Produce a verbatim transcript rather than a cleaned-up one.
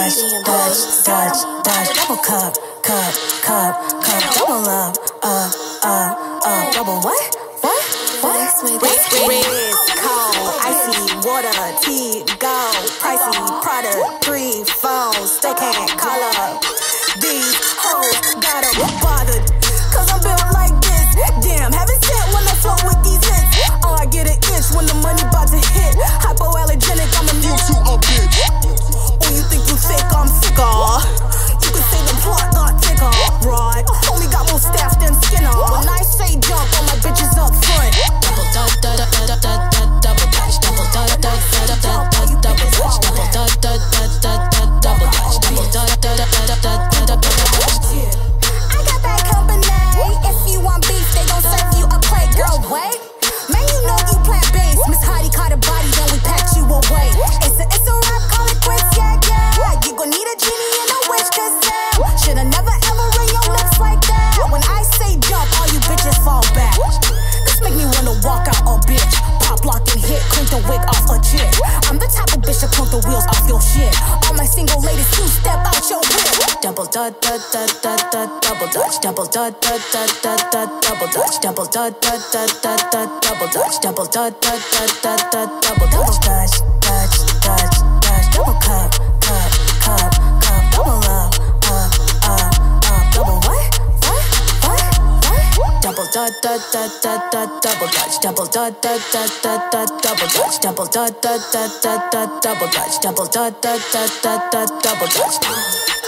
dutch, dutch, dutch, dutch, double cup, cup, cup, cup, double up, up, up, up, double what? What? What? Red, cold, icy, water, tea, gold, pricey, product, three phones, they can't call up. These hoes got 'em bothered, cause I'm built like this. Damn, haven't sent when I float with these hits. Oh, I get an itch when the money bout to hit. Hypoallergenic, I'm immune to a bitch. Oh, you think you fake, I'm sicker. You can say the plot got thicker, right? Homie got more staff than Skinner. When I say jump, all my bitches up front. Double dut dut dut dut dut double dutch, double dut dut dut dut dut double dutch, double dut dut dut dut dut double dutch, double dut dut dut dut dut double dutch. I got that company. If you want beef, they gon' serve you a plate, girl. Wait, man, you know you plant based. Miss Heidi caught a body, then we packed you away. It's a it's a rap, call it quits, yeah yeah. You gon' need a genie and a witch, cause damn, shoulda never ever ring your lips like that. When I say jump, all you bitches fall back. This make me wanna walk out a bitch. Pop lock and hit, clink the wig off a chick. I'm the type of bitch that clunk the wheels off your shit. All my single ladies, two step out your whip. Double dut dut dut dut dut double dutch, double dut dut dut dut dut double dutch, double dut dut dut dut dut double dutch, double dut dut dut dut dut double dutch, dutch, dutch, dutch, dutch, double cup, cup, cup, cup, double up, up, up, up, double what? What? What? What? Double dut dut dut dut dut double dutch, double dut dut dut dut dut double dutch, double dut dut dut dut dut double dutch, double dut dut dut dut dut double dutch.